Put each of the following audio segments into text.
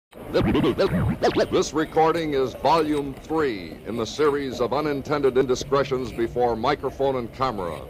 This recording is Volume 3 in the series of unintended indiscretions before microphone and camera.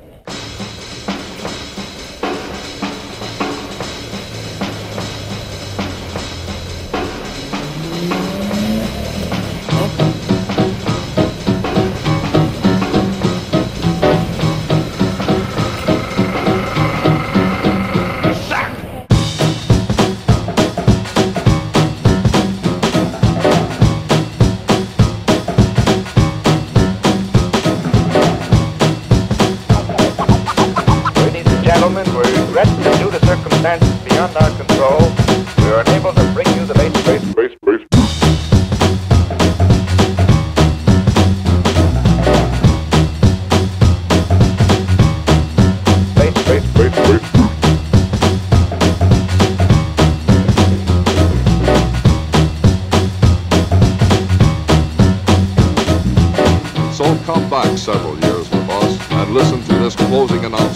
Gentlemen, we regret that due to circumstances beyond our control, we are unable to bring you the So come back several years with us and listen to this closing announcement.